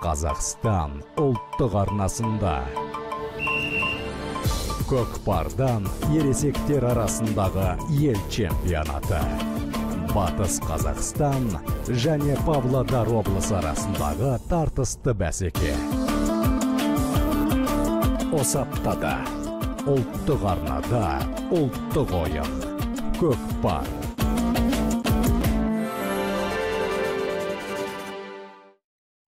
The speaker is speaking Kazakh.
Қазақстан ұлттық арнасында. Көкпардан ересектер арасындағы ел чемпионаты. Батыс Қазақстан және Павлодар облысы арасындағы тартысты бәсеке. Осы аптада ұлттық арнада ұлттық ойын. Көкпар.